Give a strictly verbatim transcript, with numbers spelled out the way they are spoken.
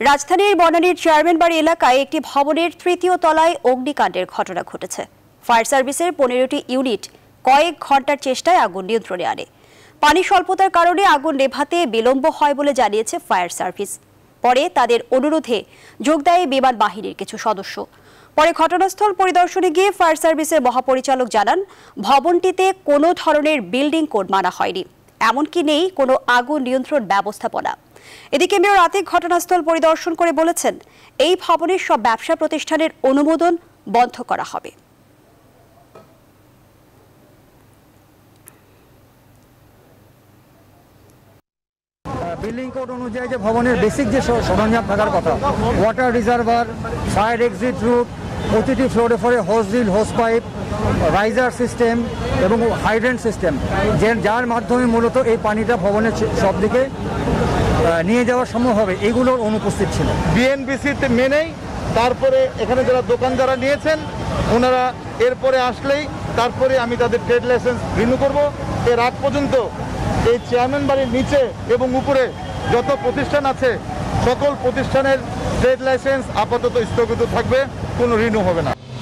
রাজধানীর বনানীর চেয়ারম্যান বাড়ি এলাকায় একটি ভবনের তৃতীয় তলায় অগ্নিকাণ্ডের ঘটনা ঘটেছে। ফায়ার সার্ভিসের পনেরোটি ইউনিট কয়েক ঘন্টার চেষ্টায় আগুন নিয়ন্ত্রণে আনে। পানি স্বল্পতার কারণে আগুন নেভাতে বিলম্ব হয় বলে জানিয়েছে ফায়ার সার্ভিস। পরে তাদের অনুরোধে যোগ দেয় বিমান বাহিনীর কিছু সদস্য। পরে ঘটনাস্থল পরিদর্শনে গিয়ে ফায়ার সার্ভিসের মহাপরিচালক জানান, ভবনটিতে কোনো ধরনের বিল্ডিং কোড মানা হয়নি, এমনকি নেই কোনো আগুন নিয়ন্ত্রণ ব্যবস্থাপনা। এদিকে মেয়র আতিক ঘটনাস্থল পরিদর্শন করে বলেছেন, এই ভবনের সব ব্যবসা প্রতিষ্ঠানের অনুমোদন বন্ধ করা হবে। বিল্ডিং কোড অনুযায়ী যে ভবনের বেসিক যে সরঞ্জাম থাকার কথা, water reservoir, fire exit route, প্রতিটি ফ্লোরে ফ্লোরে hose drill, hose pipe, riser system এবং হাইড্রেন্ট সিস্টেম, যে যার মাধ্যমে মূলত এই পানিটা ভবনের সব দিকে নিয়ে যাওয়া সম্ভব হবে, এগুলোর অনুপস্থিত ছিল। বিএনবিসিতে মেনেই তারপরে এখানে যারা দোকান যারা নিয়েছেন ওনারা এরপরে আসলেই তারপরে আমি তাদের ট্রেড লাইসেন্স রিনিউ করব। এর আগ পর্যন্ত এই চেয়ারম্যান বাড়ির নিচে এবং উপরে যত প্রতিষ্ঠান আছে সকল প্রতিষ্ঠানের ট্রেড লাইসেন্স আপাতত স্থগিত থাকবে, কোনো রিনিউ হবে না।